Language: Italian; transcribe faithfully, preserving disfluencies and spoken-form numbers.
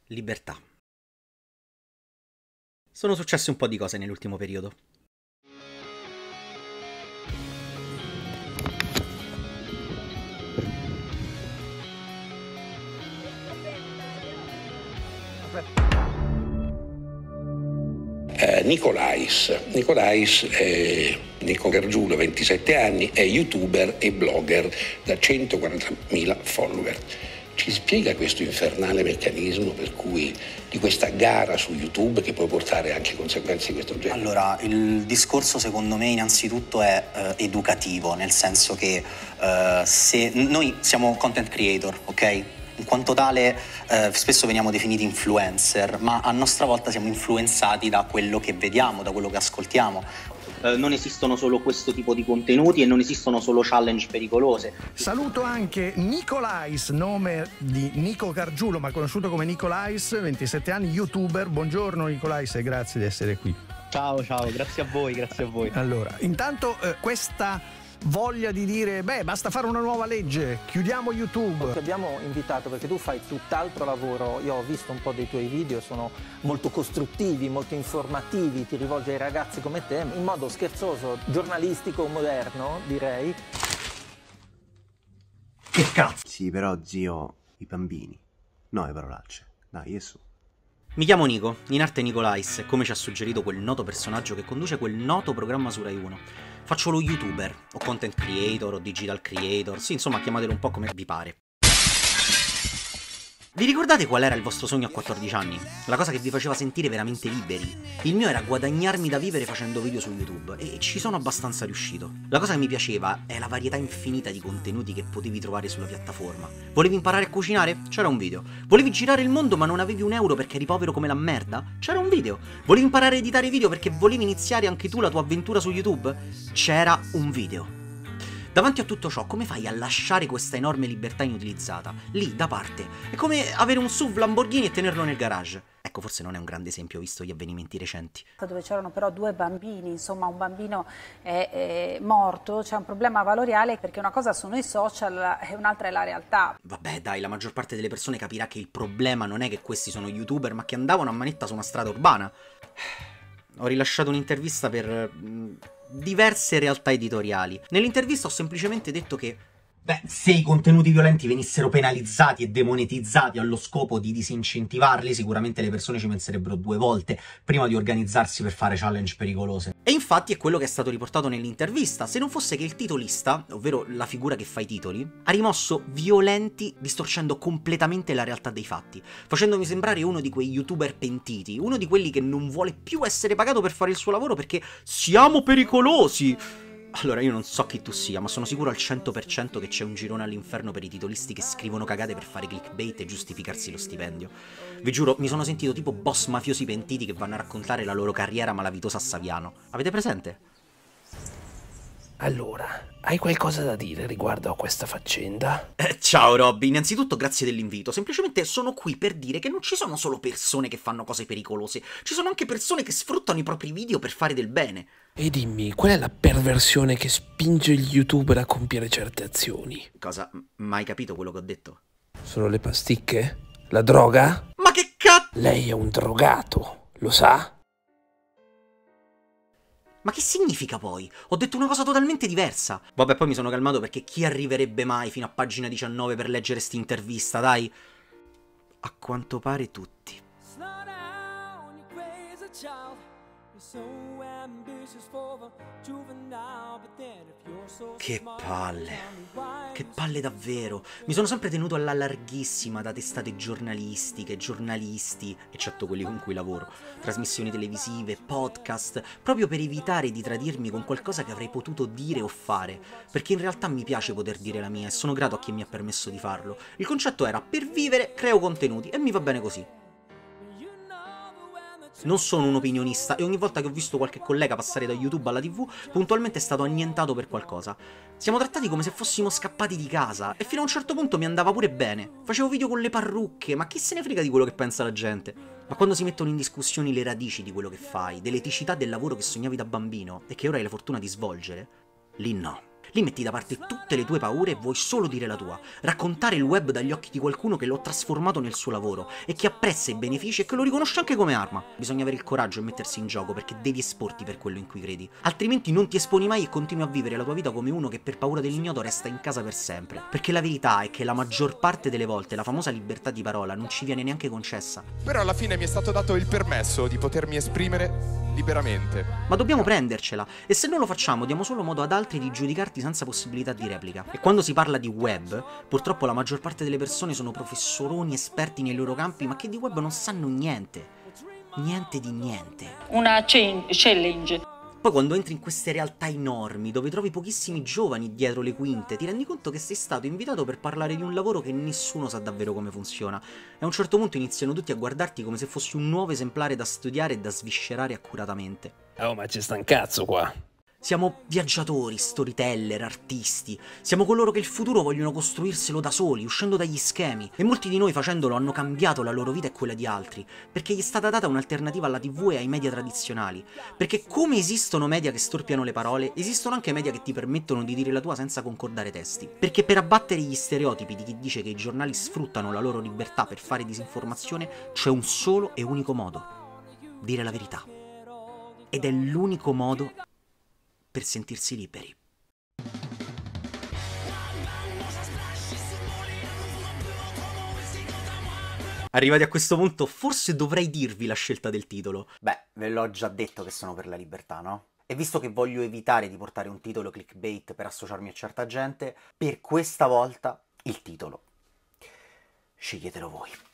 libertà. Sono successe un po' di cose nell'ultimo periodo. Eh, Nicolais. Nicolais è Nico Gargiulo, ventisette anni, è youtuber e blogger da centoquarantamila follower. Ci spiega questo infernale meccanismo per cui di questa gara su YouTube che può portare anche conseguenze di questo genere? Allora, il discorso secondo me innanzitutto è eh, educativo, nel senso che eh, se noi siamo content creator, ok? In quanto tale eh, spesso veniamo definiti influencer, ma a nostra volta siamo influenzati da quello che vediamo, da quello che ascoltiamo. Eh, non esistono solo questo tipo di contenuti e non esistono solo challenge pericolose. Saluto anche Nicolais, nome di Nico Gargiulo, ma conosciuto come Nicolais, ventisette anni, youtuber. Buongiorno Nicolais e grazie di essere qui. Ciao, ciao, grazie a voi, grazie a voi. Allora, intanto eh, questa voglia di dire, beh, basta fare una nuova legge, chiudiamo YouTube. Ti abbiamo invitato perché tu fai tutt'altro lavoro. Io ho visto un po' dei tuoi video, sono molto costruttivi, molto informativi, ti rivolgi ai ragazzi come te, in modo scherzoso, giornalistico, moderno, direi. Che cazzo? Sì, però zio, i bambini. No, le parolacce. Dai, e su. Mi chiamo Nico, in arte Nicolais, come ci ha suggerito quel noto personaggio che conduce quel noto programma su Rai uno. Faccio lo youtuber, o content creator, o digital creator, sì, insomma chiamatelo un po' come vi pare. Vi ricordate qual era il vostro sogno a quattordici anni? La cosa che vi faceva sentire veramente liberi? Il mio era guadagnarmi da vivere facendo video su YouTube, e ci sono abbastanza riuscito. La cosa che mi piaceva è la varietà infinita di contenuti che potevi trovare sulla piattaforma. Volevi imparare a cucinare? C'era un video. Volevi girare il mondo ma non avevi un euro perché eri povero come la merda? C'era un video. Volevi imparare a editare video perché volevi iniziare anche tu la tua avventura su YouTube? C'era un video. Davanti a tutto ciò, come fai a lasciare questa enorme libertà inutilizzata, lì, da parte? È come avere un S U V Lamborghini e tenerlo nel garage. Ecco, forse non è un grande esempio, visto gli avvenimenti recenti. Dove c'erano però due bambini, insomma un bambino è, è morto, c'è un problema valoriale perché una cosa sono i social e un'altra è la realtà. Vabbè dai, la maggior parte delle persone capirà che il problema non è che questi sono youtuber, ma che andavano a manetta su una strada urbana. Ho rilasciato un'intervista per mh, diverse realtà editoriali. Nell'intervista ho semplicemente detto che, beh, se i contenuti violenti venissero penalizzati e demonetizzati allo scopo di disincentivarli, sicuramente le persone ci penserebbero due volte prima di organizzarsi per fare challenge pericolose. E infatti è quello che è stato riportato nell'intervista, se non fosse che il titolista, ovvero la figura che fa i titoli, ha rimosso violenti distorcendo completamente la realtà dei fatti, facendomi sembrare uno di quei youtuber pentiti, uno di quelli che non vuole più essere pagato per fare il suo lavoro perché siamo pericolosi. Allora, io non so chi tu sia, ma sono sicuro al cento per cento che c'è un girone all'inferno per i titolisti che scrivono cagate per fare clickbait e giustificarsi lo stipendio. Vi giuro, mi sono sentito tipo boss mafiosi pentiti che vanno a raccontare la loro carriera malavitosa a Saviano. Avete presente? Allora, hai qualcosa da dire riguardo a questa faccenda? Eh, ciao Robby, innanzitutto grazie dell'invito. Semplicemente sono qui per dire che non ci sono solo persone che fanno cose pericolose, ci sono anche persone che sfruttano i propri video per fare del bene. E dimmi, qual è la perversione che spinge gli youtuber a compiere certe azioni? Cosa? Mai capito quello che ho detto? Sono le pasticche? La droga? Ma che cazzo? Lei è un drogato, lo sa? Ma che significa poi? Ho detto una cosa totalmente diversa. Vabbè, poi mi sono calmato perché chi arriverebbe mai fino a pagina diciannove per leggere sta intervista, dai? A quanto pare tutti. Che palle, che palle davvero. Mi sono sempre tenuto alla larghissima da testate giornalistiche, giornalisti, eccetto quelli con cui lavoro, trasmissioni televisive, podcast, proprio per evitare di tradirmi con qualcosa che avrei potuto dire o fare, perché in realtà mi piace poter dire la mia e sono grato a chi mi ha permesso di farlo. Il concetto era: per vivere creo contenuti e mi va bene così. Non sono un opinionista e ogni volta che ho visto qualche collega passare da YouTube alla tivù, puntualmente è stato annientato per qualcosa. Siamo trattati come se fossimo scappati di casa e fino a un certo punto mi andava pure bene. Facevo video con le parrucche, ma chi se ne frega di quello che pensa la gente? Ma quando si mettono in discussione le radici di quello che fai, dell'eticità del lavoro che sognavi da bambino e che ora hai la fortuna di svolgere, lì no. Lì metti da parte tutte le tue paure e vuoi solo dire la tua, raccontare il web dagli occhi di qualcuno che lo ha trasformato nel suo lavoro e che apprezza i benefici e che lo riconosce anche come arma. Bisogna avere il coraggio e mettersi in gioco perché devi esporti per quello in cui credi, altrimenti non ti esponi mai e continui a vivere la tua vita come uno che per paura dell'ignoto resta in casa per sempre. Perché la verità è che la maggior parte delle volte la famosa libertà di parola non ci viene neanche concessa. Però alla fine mi è stato dato il permesso di potermi esprimere liberamente. Ma dobbiamo prendercela, e se non lo facciamo diamo solo modo ad altri di giudicarti senza possibilità di replica. E quando si parla di web, purtroppo la maggior parte delle persone sono professoroni esperti nei loro campi, ma che di web non sanno niente. Niente di niente. Una challenge. Poi quando entri in queste realtà enormi, dove trovi pochissimi giovani dietro le quinte, ti rendi conto che sei stato invitato per parlare di un lavoro che nessuno sa davvero come funziona. E a un certo punto iniziano tutti a guardarti come se fossi un nuovo esemplare da studiare e da sviscerare accuratamente. Oh, ma c'è sta un cazzo qua. Siamo viaggiatori, storyteller, artisti. Siamo coloro che il futuro vogliono costruirselo da soli, uscendo dagli schemi. E molti di noi facendolo hanno cambiato la loro vita e quella di altri, perché gli è stata data un'alternativa alla tivù e ai media tradizionali. Perché come esistono media che storpiano le parole, esistono anche media che ti permettono di dire la tua senza concordare testi. Perché per abbattere gli stereotipi di chi dice che i giornali sfruttano la loro libertà per fare disinformazione, c'è un solo e unico modo: dire la verità. Ed è l'unico modo per sentirsi liberi. Arrivati a questo punto, forse dovrei dirvi la scelta del titolo. Beh, ve l'ho già detto che sono per la libertà, no? E visto che voglio evitare di portare un titolo clickbait per associarmi a certa gente, per questa volta il titolo sceglietelo voi.